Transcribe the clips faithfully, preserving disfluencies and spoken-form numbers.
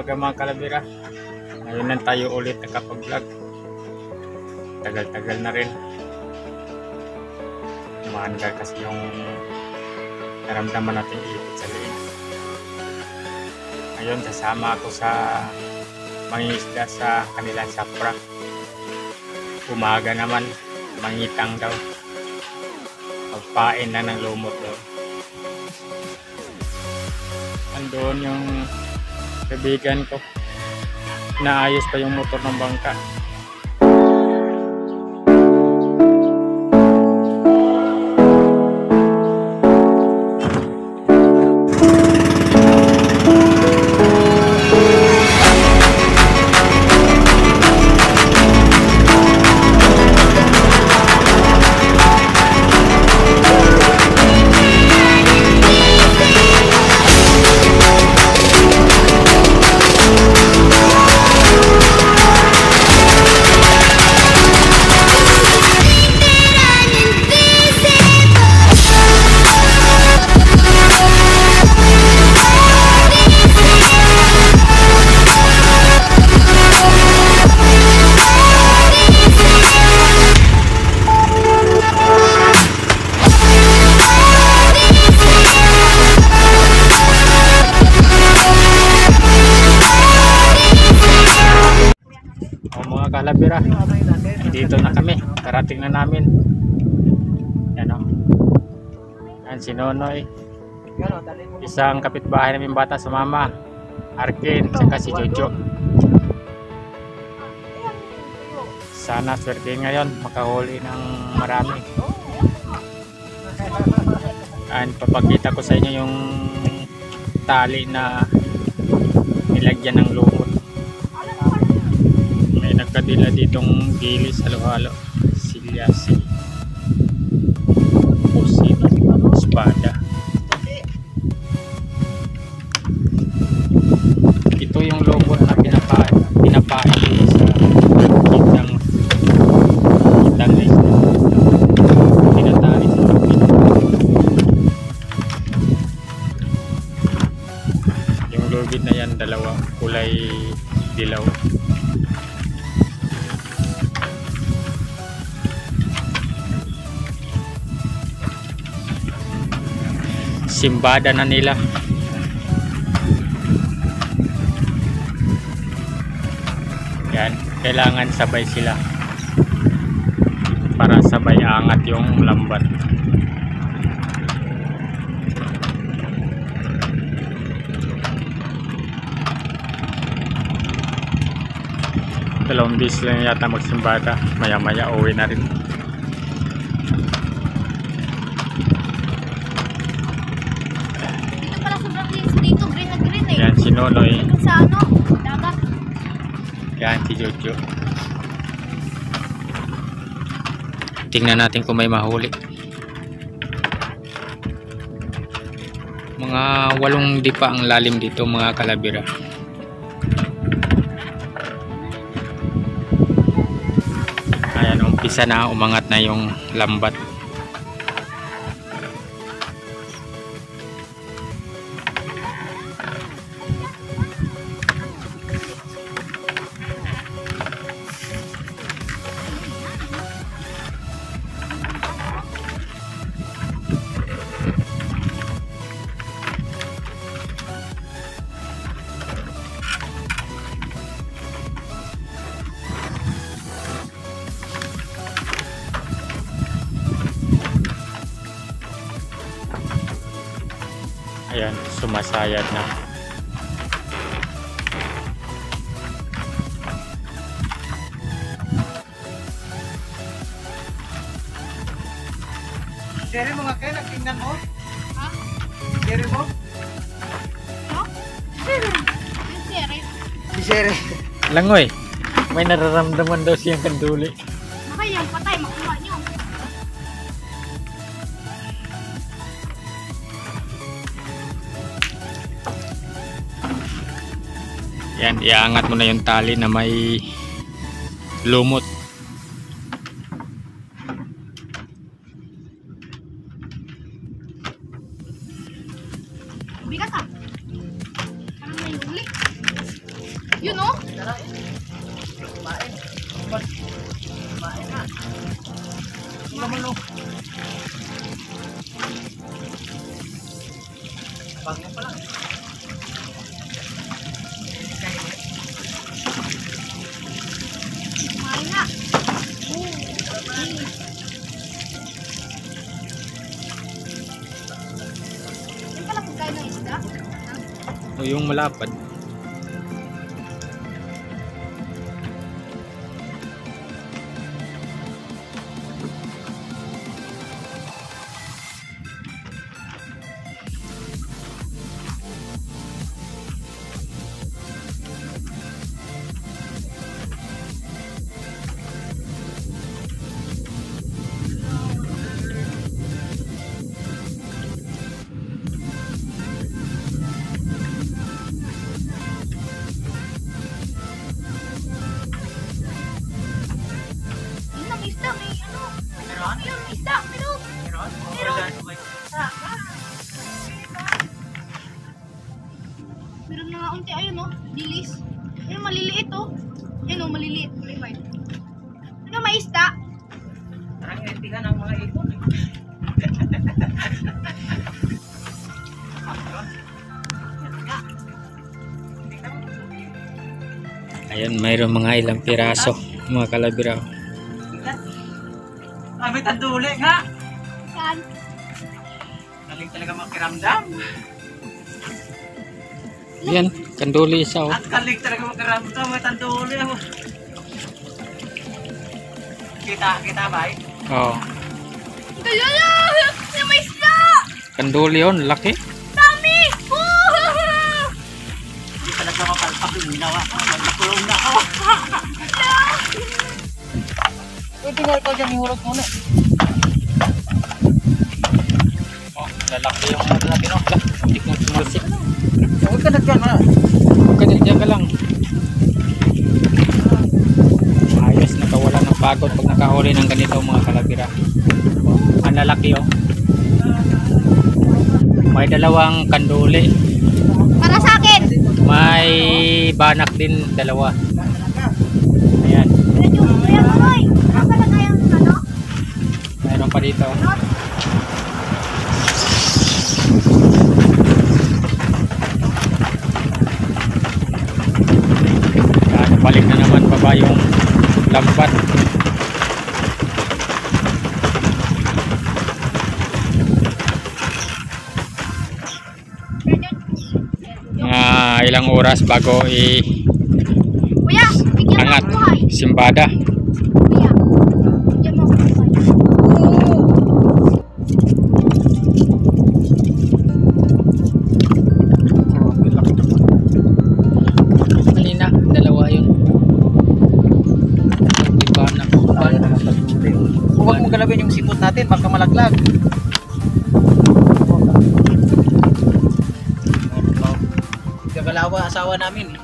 umaga mga kalabira. Ngayon lang tayo ulit nakapag-vlog. Tagal-tagal na rin. Umaandar kasi yung naramdaman natin ipit sa liig. Ngayon sasama ako sa mangingisda sa kanilang sapra. Umaga naman, mangitang daw. Magpain na ng lumot doon. Andoon yung kaibigan ko. Naayos pa yung motor ng bangka. Kalabira, dito na kami, karating na namin. Yan o, yan si Nonoy, isang kapitbahay namin bata sa mama, Arkin, saka si Jojo. Sana swerte ngayon makahuli ng marami. And papakita ko sa inyo yung tali na nilagyan ng lumot. Nagkadila ditong gilis, halo-halo, silyasi, pusino, espada. Ito yung lumot na pinapain pinapain dito sa kitang kitang na isla, pinatali sa kapit. Yung lubid na yan, dalawa, kulay dilaw. Simbada na nila. Yan, kailangan sabay sila para sabay angat yung lambat. Dalawang bis lang yata magsimbada, maya maya uwi na rin. Yan si Nonoy. Sa ano? Dagat. Yan si Jojo. Tingnan natin kung may mahuli. Mga walong dipa ang lalim dito mga kalabira. Ayan, umpisa na, umangat na yung lambat. Ayan, sumasayad na. Sere mo nga kayo, nagtingnan mo? Ha? Sere mo? Ha? Sere. Sere. Si Sere. Langoy, may nararamdaman daw siyang kanduli. Nakayang patay, makuha nyo. Yan, iangat mo na yung tali na may lumot. Bigat ah. Parang may huli. Wala mo, no. Bagyo pa lang. Kumain na. Yan pala pagkain ng isda. O yung malapad. Yun ang isda, may ano. Meron? Yun, isda, meron. Meron? Meron. Meron? Meron na nga unti, ayun o, dilis. Ayun, maliliit o. Ayun o, maliliit. Maliliit. Ano, may isda? Parang itigan ang mga ipon. eh. Ah, meron? Yan nga. Tingnan mo. Ayan, mayroon mga ilang piraso, mga kalabira. Tingnan. Ah, may tanduli nga. Saan? Galing talaga makiramdam. Yan, kanduli isa oh. Ang galing talaga makiramdam. May tanduli ako. Kita, kita ba eh? Oh, Galala! Yung may isda! kanduli yun, laki. Dami! Woo! Hindi talaga mapalpak yung ginawa ko. Magpakulong na ako. Pwede nga ikaw dyan ihulog muna. Oh, lalaki yung ano natin oh. Hindi ko sumalsik. Huwag ka na dyan ha. Huwag ka dyan ka lang. Ayos, nakawala ng pagod pag nakahuli ng ganito mga kalabira. Ang lalaki oh. May dalawang kanduli. Para sa akin! May banak din, dalawa. Ayan, Medyo, kuya Kuroy! Nasa na kayang ano? mayroon pa dito. Not? Yan, balik na naman baba yung lambat. Mga ilang oras bago Kuya, bigyan mo i-angat ako buhay. simbada. Kuya, bigyan mo ako buhay. Kanina, dalawa yun. Diba na Huwag mo galawin yung simot natin, baka malaglag. Gagalawa asawa namin eh.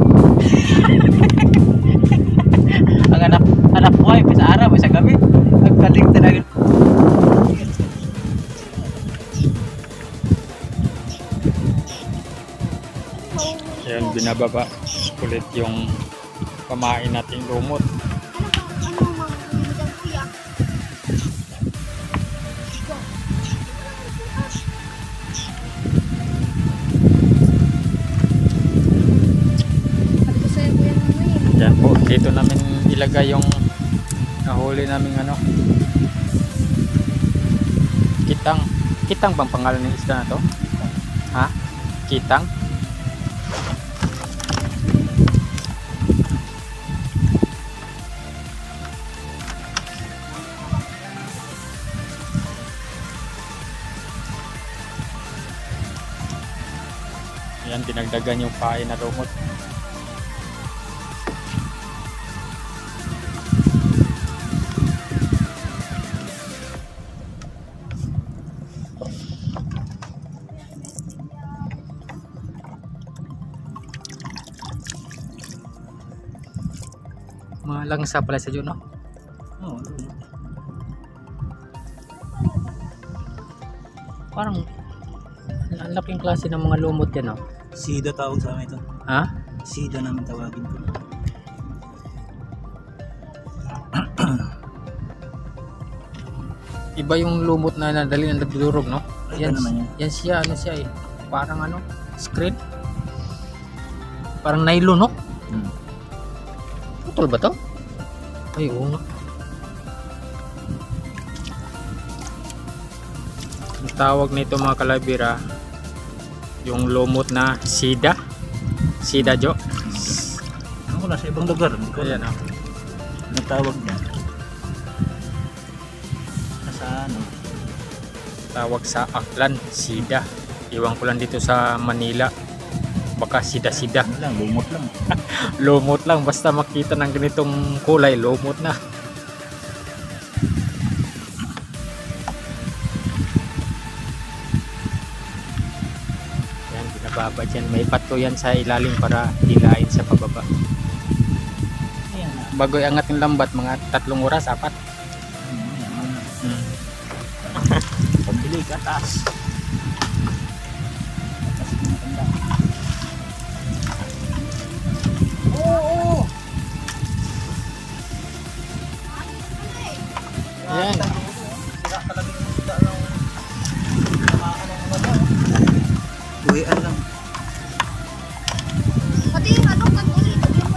Ang anak, anak buhay, may sa araw, may sa gabi. Ang galing talaga. Yan, binababa ulit yung pamain nating lumot. Ano bang, ano bang bigyan, kuya? Sabi ko sa'yo, kuya, naman eh. Yan po, dito namin ilagay yung nahuli naming ano, kitang. Kitang bang pangalan ng isda na to? Ha? Kitang? Yan, dinagdagan yung pain na lumot. Mga langsa pala sa dyan, no? Oh, Parang ang laking klase ng mga lumot yan, no? Sida tawag sa amin ito. Ha? Sida namin tawagin ko. Iba yung lumot na nadali na nagdudurog, no? Ay, Yan, naman yan. yan siya, ano siya eh. Parang ano, screen. Parang nylon, no? Hmm. Putol ba to? Ay, oo nga. Ang tawag nito mga kalabira, yung lumot na sida. Sida, Jo. Ako na sa ibang lugar. Hindi ko Ayan, alam. oh. Ano tawag niya? Nasa ano? Tawag sa Aklan, sida. Iwan ko lang dito sa Manila. Baka sida-sida. Ano lang, lumot lang. Lumot lang, basta makita ng ganitong kulay, lumot na. Yan, binababa dyan. May pato yan sa ilalim para hilain sa pababa. Ayan na. Bago iangat yung lambat, mga tatlong oras, apat. Hmm. Pambili ka, taas. Taas yung matanda. Oo! Yan. Sira talaga yung isda ng tamaan ng mga daw. Uwian lang. Pati yung ano, kanuli.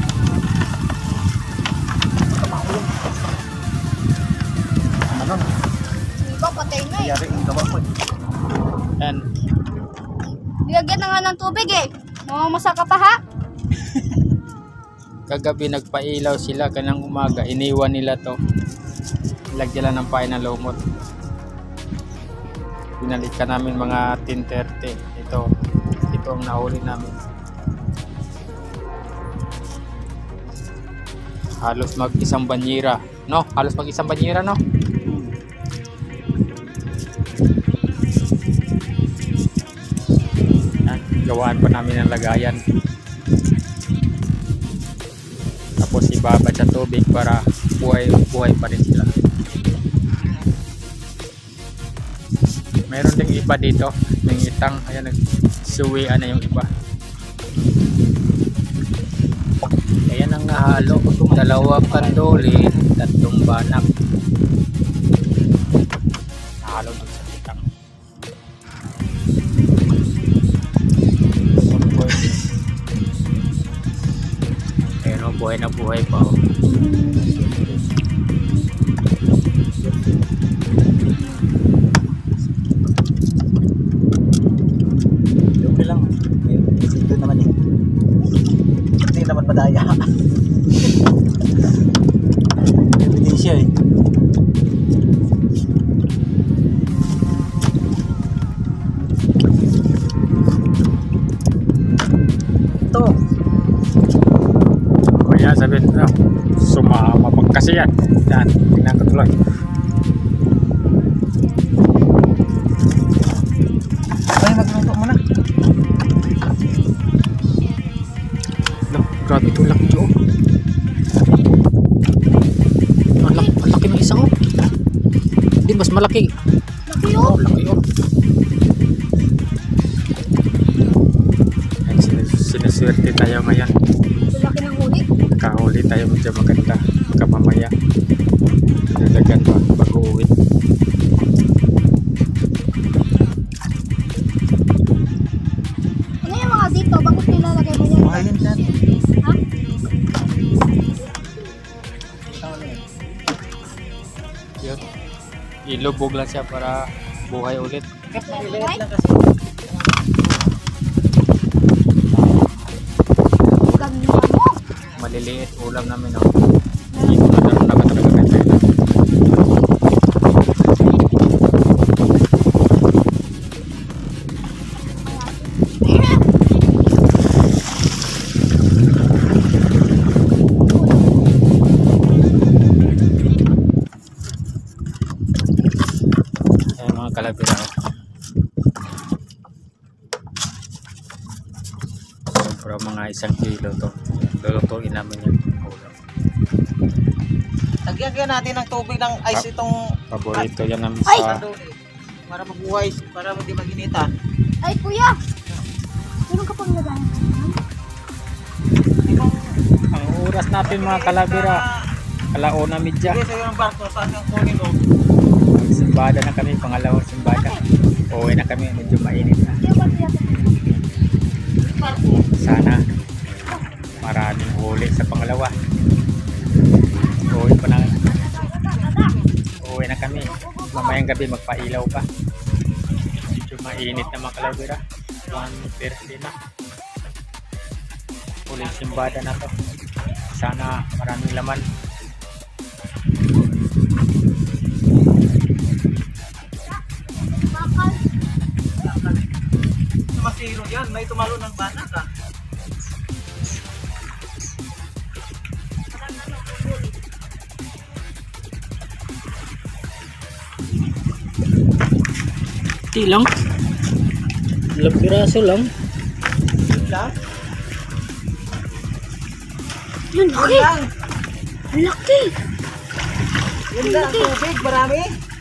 Ano? Iba, patay na eh. Yari yung gawa ko. Yan. Nilagyan na nga ng tubig eh. Mamamasa ka pa ha? Kagabi nagpailaw sila kanang umaga. Iniwan nila to. Lagyan lang ng pain ng lumot. Binalikan namin mga ten thirty. Ito. Ito ang nahuli namin. Halos mag isang banyera. No? Halos mag isang banyera, no? Yan. Gawaan pa namin ng lagayan. Tapos ibabad sa tubig para buhay, buhay pa rin sila. Meron ding iba dito, yung itang, ayan, nagsuwian na yung iba. Ayan ang nahalo, dalawang kandoli, tatlong banak. Nahalo dun sa itang. Ayan o, buhay na buhay pa o. Okay lang. May isip doon naman eh. Hindi naman madaya. Ebidensya eh. Ito. Kaya sabihin, oh, sumama pag kasi yan. Yan, tingnan ko tuloy. Ay, magluto mo na. Look, grabe itong laki Jo. Ang laki, ang laki ng isa oh. Hindi, mas malaki. Laki Oh, oh. laki oh. Ayan, sin- sinuswerte tayo ngayon. Laki ng huli. Kahuli tayo medyo maganda. Kamamaya. Nadagan pa bago uwi. Ano yung mga dito? Bakit nilalagay mo yan? Mahal yan dyan. Ha? Yun. Ilubog lang siya para buhay ulit. Maliit lang kasi. Ganda mo. Maliliit ulam namin oh. Dito na daw nakatalaga tayo. Ayan mga kalabira oh. Sobra mga isang kilo to. Lulutuin namin yung ulam. Lagyan natin ng tubig ng ice itong Paborito yan namin Ay! sa kanduli. Para mabuhay, para hindi maginita. Ay kuya. Meron ka pang lagayan? ang oras natin mga kalabira. Alauna midya. Sige, sa'yo ang barko, saan yung kunin mo? simbada na kami, pangalawang simbada. Uwi na kami, medyo mainit na. Sana maraming huli sa pangalawa. Uwi pa na. Uwi na kami. Mamayang gabi magpailaw pa. Medyo mainit na mga kalabira. one thirty na. Huling simbada na to. Sana maraming laman. Masiro yan, may tumalo ng bata ka. Di lang. Ilang piraso lang. Lang? Yun, Yun laki. lang. Ang laki. Yun lang, tubig, marami.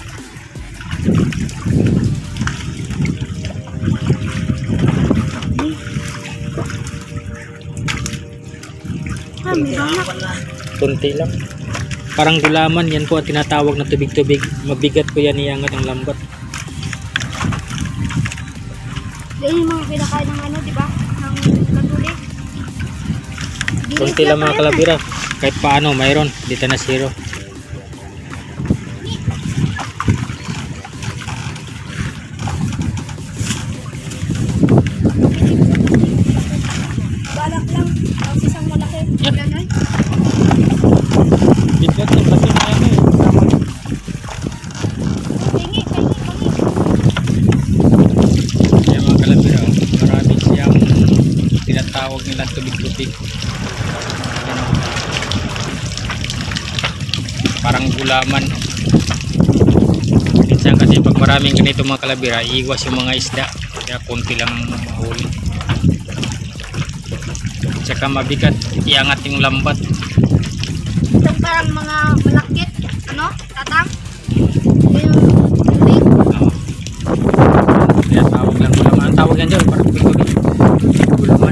Ah, may banyak. Kunti lang. Parang gulaman, yan po ang tinatawag na tubig-tubig. Mabigat po yan, iangat ang lambat. Yan yung mga pinakain ng ano, di ba? Ng katuli. Kunti lang mga kalabira. Kahit paano, mayroon. Dito na zero. Balak lang. Tapos isang malaki. Yan ay. Bigat yung pati na yan eh. Pingi, pingi, pingi. Yan mga kalabira. Marami siyang tinatawag nilang tubig-tubig. Yan. Parang gulaman. Minsan kasi pag maraming ganito mga kalabira, iiwas yung mga isda. Kaya konti lang mahuli. Tsaka mabigat, iangat yung lambat. Itong parang mga malakit. Ano? Tatang? Yung tubig. Oo. Kaya tawag lang gulaman. Ang tawag yan dyan, parang tubig-tubig. Gulaman.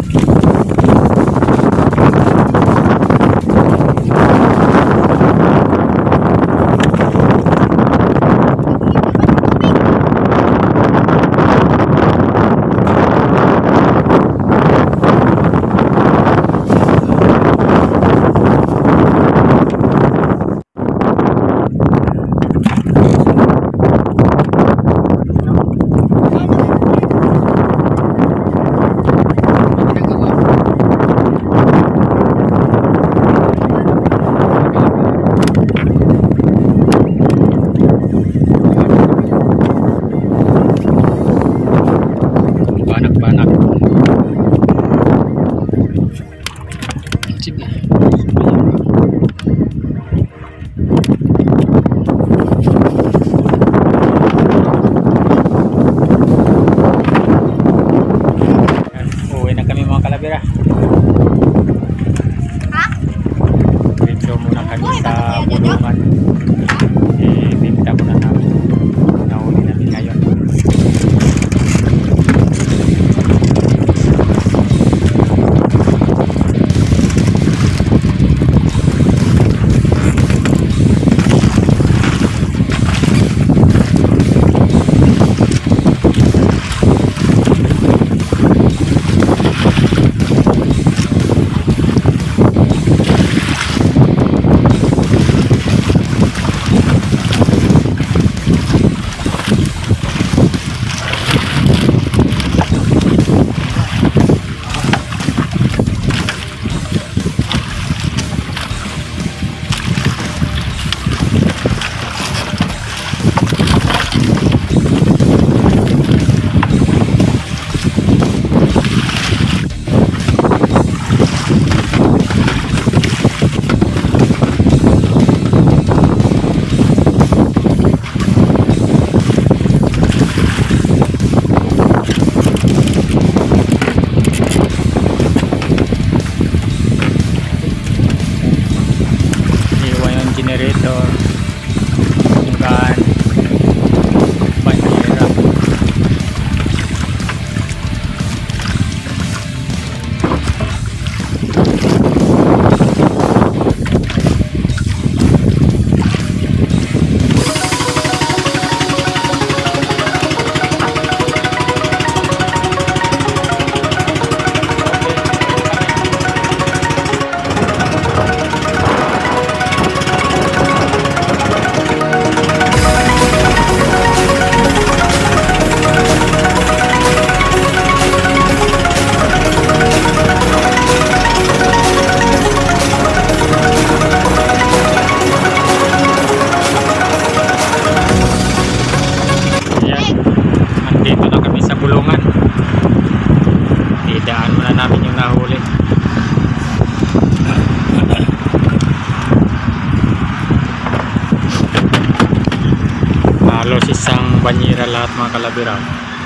Halos isang banyera lahat mga kalabiraw.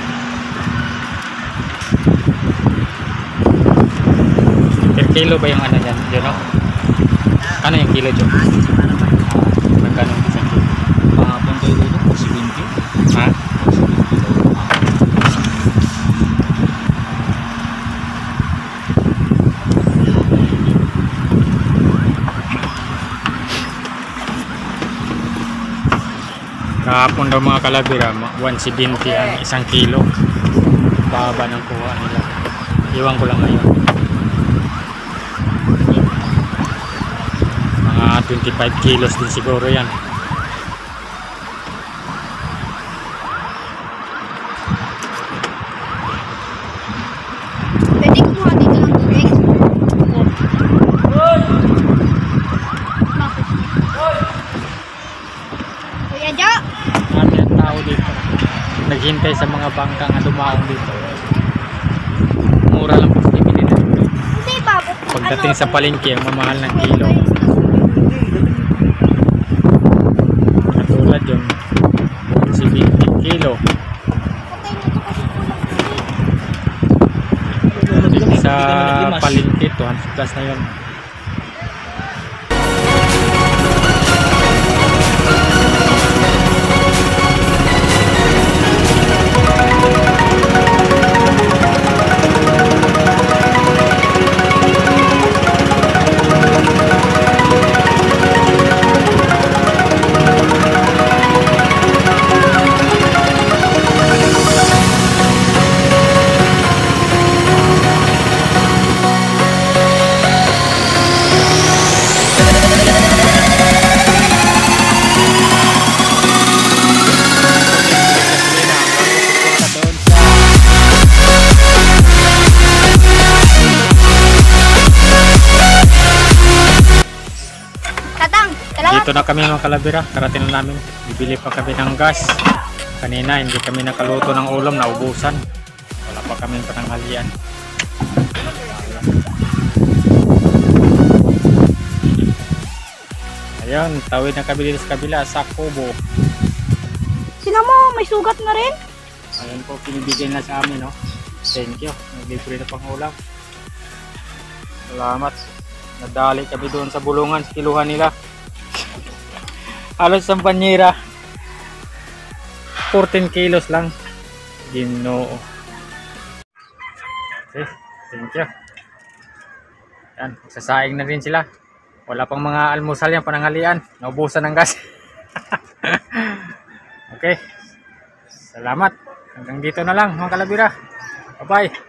Per kilo ba yung ano dyan? Dyan o? Ano yung kilo dyan? Magkano yung isang kilo? Kahapon tayo dito, seventy. Ha? Kahapon daw mga kalabira, one seventy ang isang kilo. Baba ng kuha nila. Iwan ko lang ngayon. Mga twenty-five kilos din siguro yan. Pwede kumuha dito ng tubig. Bakit? Kuya Jo! Marami ang tao dito. Naghintay sa mga bangka nga dumaong dito. Mura lang po bibili na dito. Hindi ba? Pagdating sa palengke, ang mamahal ng kilo. Katulad yung seventy kilo. Sa palengke, two hundred plus na yun. Tatang, salamat. Dito na kami mga kalabira, karating na namin. Bibili pa kami ng gas. Kanina hindi kami nakaluto ng ulam, naubusan. Wala pa kami pananghalian. Ayun, tawid na kami dito sa kabila, sa Kubo. Sino mo? May sugat na rin? Ayun po, pinibigyan na sa amin, no? Thank you. Naglibre na pang ulam. Salamat. Nadali kami doon sa bulungan, sa kiluhan nila. Halos ang banyera. fourteen kilos lang. Ginoo. Okay, thank you. Yan, sasaing na rin sila. Wala pang mga almusal yan, pananghalian. Naubusan ng gas. Okay. Salamat. Hanggang dito na lang mga kalabira. Bye-bye.